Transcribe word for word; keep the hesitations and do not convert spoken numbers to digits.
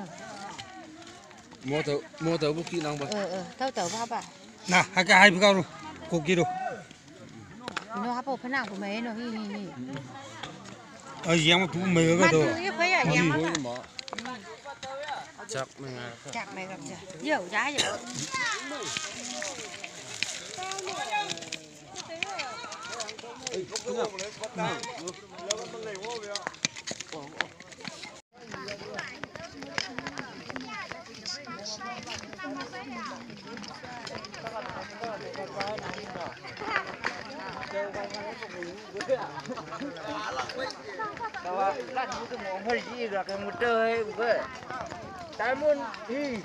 hả mua tàu mua tàu bút kỹ năng bạc ờ ờ thâu tàu bao bà nè hai cái hai mươi cao rồi cô kia đâu nó hấp bộ phấn nào của mấy nó hi hi hi ở giang mà tụ mày cái mà đâu tụi cái phấy ở nhà mà chắc mình chặt mày gặp chưa dầu giá vậy Kalau kan itu mau pergi dah ke muter bukan. Tamun hi.